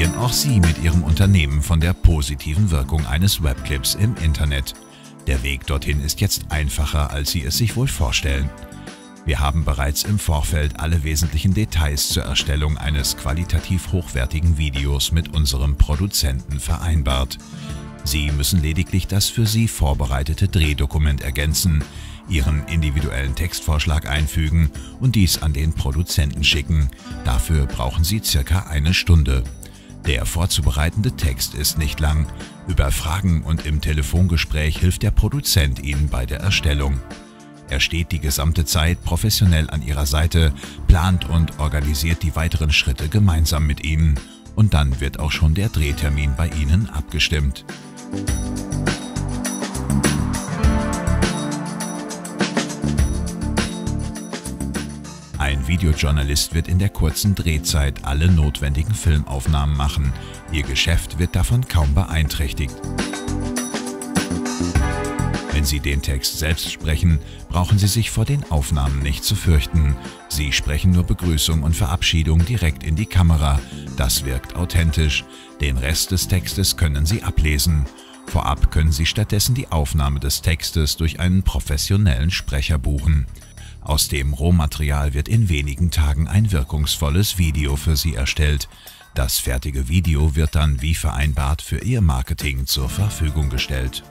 Profitieren auch Sie mit Ihrem Unternehmen von der positiven Wirkung eines Webclips im Internet. Der Weg dorthin ist jetzt einfacher, als Sie es sich wohl vorstellen. Wir haben bereits im Vorfeld alle wesentlichen Details zur Erstellung eines qualitativ hochwertigen Videos mit unserem Produzenten vereinbart. Sie müssen lediglich das für Sie vorbereitete Drehdokument ergänzen, Ihren individuellen Textvorschlag einfügen und dies an den Produzenten schicken. Dafür brauchen Sie circa eine Stunde. Der vorzubereitende Text ist nicht lang. Über Fragen und im Telefongespräch hilft der Produzent Ihnen bei der Erstellung. Er steht die gesamte Zeit professionell an Ihrer Seite, plant und organisiert die weiteren Schritte gemeinsam mit Ihnen. Und dann wird auch schon der Drehtermin bei Ihnen abgestimmt. Ein Videojournalist wird in der kurzen Drehzeit alle notwendigen Filmaufnahmen machen. Ihr Geschäft wird davon kaum beeinträchtigt. Wenn Sie den Text selbst sprechen, brauchen Sie sich vor den Aufnahmen nicht zu fürchten. Sie sprechen nur Begrüßung und Verabschiedung direkt in die Kamera. Das wirkt authentisch. Den Rest des Textes können Sie ablesen. Vorab können Sie stattdessen die Aufnahme des Textes durch einen professionellen Sprecher buchen. Aus dem Rohmaterial wird in wenigen Tagen ein wirkungsvolles Video für Sie erstellt. Das fertige Video wird dann wie vereinbart für Ihr Marketing zur Verfügung gestellt.